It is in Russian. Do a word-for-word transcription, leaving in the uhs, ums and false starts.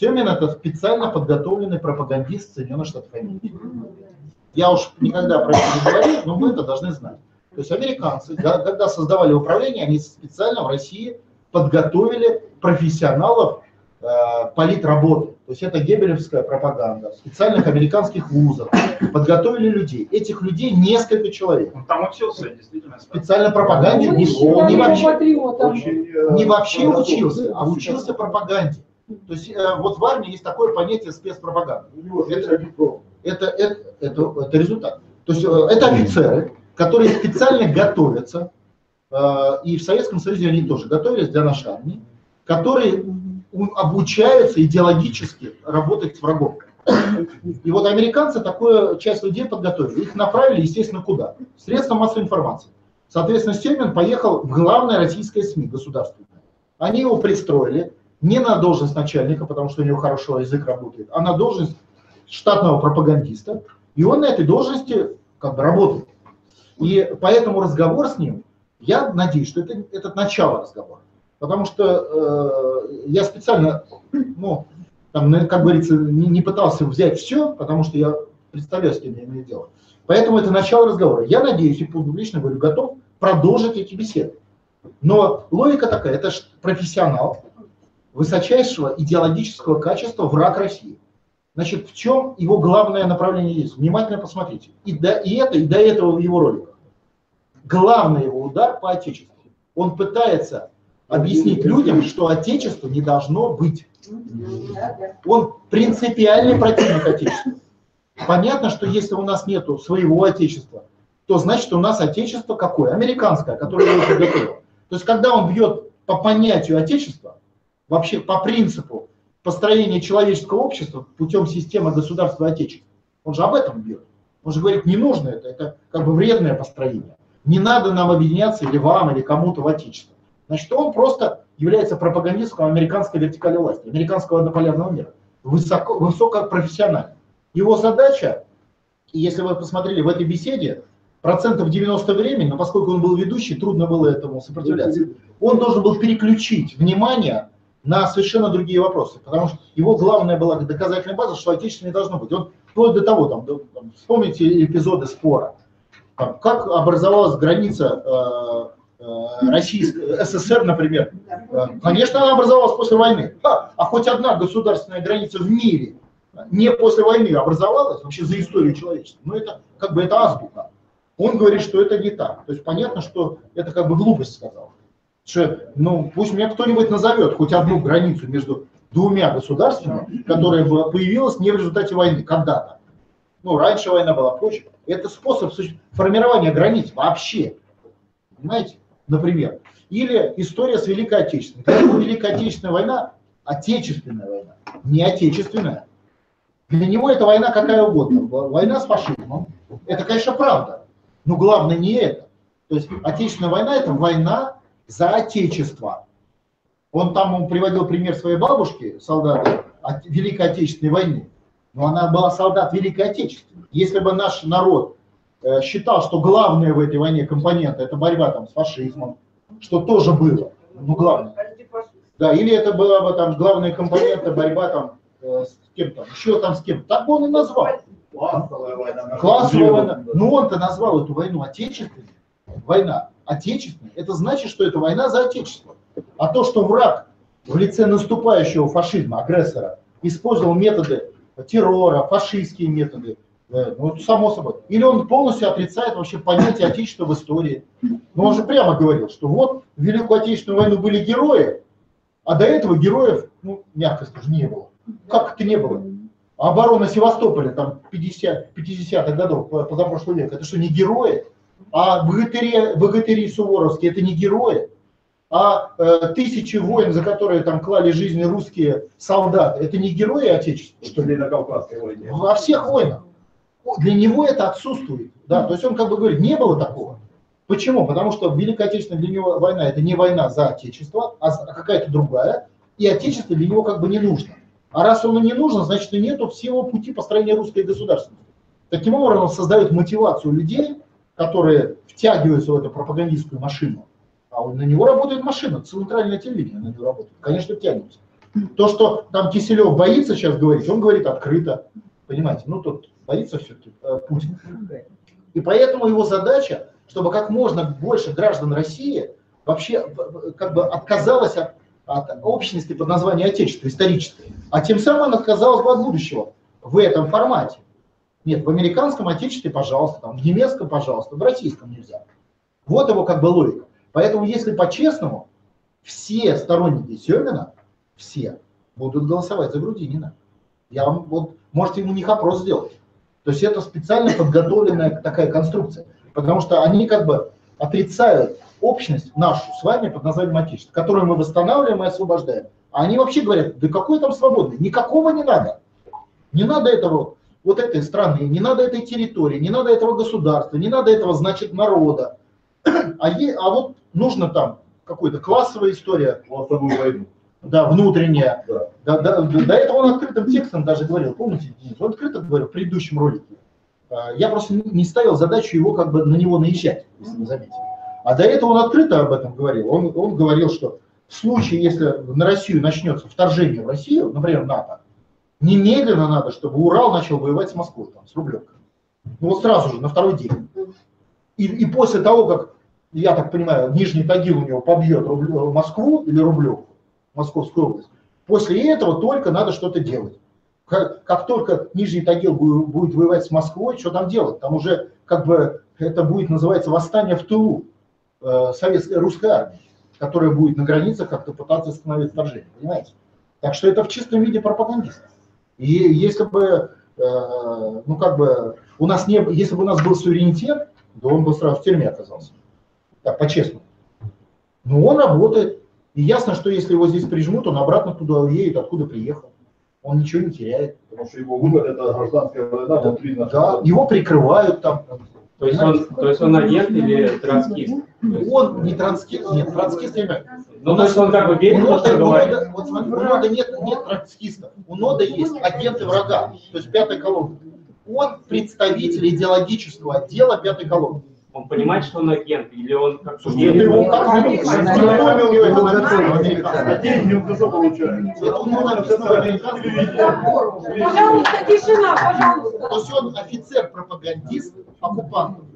Семин — это специально подготовленный пропагандист Соединенных Штатов Америки. Я уж никогда про это не говорю, но мы это должны знать. То есть американцы, когда создавали управление, они специально в России подготовили профессионалов э, политработы. То есть это геббелевская пропаганда, специальных американских вузов. Подготовили людей. Этих людей несколько человек. Он там учился, действительно. Специально пропаганде Ну, не, еще не, вообще, очень, не вообще учился, а учился пропаганде. То есть э, вот в армии есть такое понятие спецпропаганда. Это, это, это, это, это результат. То есть э, это офицеры, которые специально готовятся, э, и в Советском Союзе они тоже готовились для нашей армии, которые обучаются идеологически работать с врагом. И вот американцы такую часть людей подготовили. Их направили, естественно, куда? Средства массовой информации. Соответственно, Семин поехал в главное российское СМИ государственное. Они его пристроили не на должность начальника, потому что у него хорошо язык работает, а на должность штатного пропагандиста. И он на этой должности как бы работает. И поэтому разговор с ним, я надеюсь, что это, это начало разговора. Потому что э, я специально, ну, там, как говорится, не, не пытался взять все, потому что я представляю, с кем я имею дело. Поэтому это начало разговора. Я надеюсь, и публично говорю, готов продолжить эти беседы. Но логика такая, это профессионал высочайшего идеологического качества, враг России. Значит, в чем его главное направление есть? Внимательно посмотрите. И, до, и это, и до этого в его роликах. Главный его удар по Отечеству. Он пытается объяснить людям, что Отечество не должно быть. Он принципиальный противник Отечества. Понятно, что если у нас нет своего Отечества, то значит у нас Отечество какое? Американское, которое его подготовило. То есть когда он бьет по понятию Отечества, вообще по принципу построения человеческого общества путем системы государства Отечества, он же об этом бьет. Он же говорит, не нужно это, это как бы вредное построение. Не надо нам объединяться или вам, или кому-то в Отечество. Значит, он просто является пропагандистом американской вертикали власти, американского однополярного мира. Высоко, высокопрофессионально. Его задача, и если вы посмотрели в этой беседе, процентов девяносто времени, но поскольку он был ведущий, трудно было этому сопротивляться, он должен был переключить внимание на совершенно другие вопросы. Потому что его главная была доказательная база, что Отечество не должно быть. Он вплоть до того, там, до, там, вспомните эпизоды спора. Там, как образовалась граница э, э, Российской СССР, например. Э, конечно, она образовалась после войны. А, а хоть одна государственная граница в мире не после войны образовалась вообще за историю человечества. Ну, это как бы это азбука. Он говорит, что это не так. То есть понятно, что это как бы глупость сказал. Что, ну, пусть меня кто-нибудь назовет хоть одну границу между двумя государствами, которая была, появилась не в результате войны, когда-то. Ну, раньше война была, позже. Это способ формирования границ вообще. Понимаете? Например. Или история с Великой Отечественной. Когда была Великая Отечественная война, отечественная война, не отечественная. Для него это война какая угодно. Война с фашизмом. Это, конечно, правда. Но главное не это. То есть Отечественная война — это война за Отечество. Он там он приводил пример своей бабушки, солдата Великой Отечественной войны. Но она была солдат Великой Отечественной. Если бы наш народ э, считал, что главное в этой войне компонент — это борьба там, с фашизмом, что тоже было, ну главное. Да, или это была бы там главная компонента борьба там, э, с кем-то, еще там с кем-то. Так бы он и назвал. Классовая война. Классовая война. Но он-то назвал эту войну отечественной. Война отечественная. Это значит, что это война за Отечество. А то, что враг в лице наступающего фашизма, агрессора, использовал методы террора, фашистские методы, ну, само собой. Или он полностью отрицает вообще понятие Отечества в истории. Но он же прямо говорил, что вот в Великую Отечественную войну были герои, а до этого героев, ну, мягко скажу, не было. Как это не было? А оборона Севастополя там пятидесятых годов, позапрошлого века, это что, не герои? А богатыри, богатыри суворовские, это не герои? А э, тысячи войн, за которые там клали жизни русские солдаты, это не герои Отечества? Что ли на Кавказской войне? Во всех войнах. Для него это отсутствует. Да? То есть он как бы говорит, не было такого. Почему? Потому что Великая Отечественная для него война — это не война за Отечество, а какая-то другая. И Отечество для него как бы не нужно. А раз оно не нужно, значит и нету всего пути построения русской государственности. Таким образом он создает мотивацию людей, которые втягиваются в эту пропагандистскую машину. А на него работает машина, центральное телевидение на него работает. Конечно, тянется. То, что там Киселев боится сейчас говорить, он говорит открыто. Понимаете, ну тут боится все-таки э, Путин. И поэтому его задача, чтобы как можно больше граждан России вообще как бы отказалось от, от общности под названием Отечество, историческое. А тем самым отказалось бы от будущего в этом формате. Нет, в американском Отечестве, пожалуйста, там, в немецком, пожалуйста, в российском нельзя. Вот его как бы логика. Поэтому, если по-честному, все сторонники Семина, все, будут голосовать за Грудинина. Я вам, вот, можете ему них опрос сделать. То есть это специально подготовленная такая конструкция. Потому что они как бы отрицают общность нашу с вами под названием Отечество, которую мы восстанавливаем и освобождаем. А они вообще говорят, да какой там свободный, никакого не надо. Не надо этого, вот этой страны, не надо этой территории, не надо этого государства, не надо этого, значит, народа. А, е, а вот нужно там какая-то классовая история. Да, внутренняя. Да. Да, да, до этого он открытым текстом даже говорил, помните, он открыто говорил в предыдущем ролике. Я просто не ставил задачу его как бы на него наезжать, если вы заметили. А до этого он открыто об этом говорил. Он, он говорил, что в случае, если на Россию начнется вторжение в Россию, например, НАТО, немедленно надо, чтобы Урал начал воевать с Москвой, там, с Рублевкой. Ну вот сразу же, на второй день. И, и после того, как, я так понимаю, Нижний Тагил у него побьет Рублев, Москву или Рублевку, Московскую область, после этого только надо что-то делать. Как, как только Нижний Тагил будет, будет воевать с Москвой, что там делать? Там уже как бы это будет называться восстание в тылу э, советской русской армии, которая будет на границах как-то пытаться остановить вторжение. Понимаете? Так что это в чистом виде пропагандист. И если бы, э, ну как бы, у нас не, если бы у нас был суверенитет, то он бы сразу в тюрьме оказался. Так, по-честному. Но он работает. И ясно, что если его здесь прижмут, он обратно туда уедет, откуда приехал. Он ничего не теряет. Потому что его вывод — это гражданская война внутри нашей. Да, его прикрывают там. То есть, он, то есть он агент или троцкист? Он не троцкист, нет, троцкист имя. Ну, то есть он как бы верит, у что говорит. Вот смотри, у нода нет, нет троцкиста. У нода есть агенты врага, то есть пятая колонна. Он представитель идеологического отдела пятой колонны. Он понимает, что он агент, или он как бы... Нет, его как не готовил его, это готовил американцы. Деньги не за получает. Это у него написано американцы. Пожалуйста, тишина, пожалуйста. То есть он офицер-пропагандист оккупантов.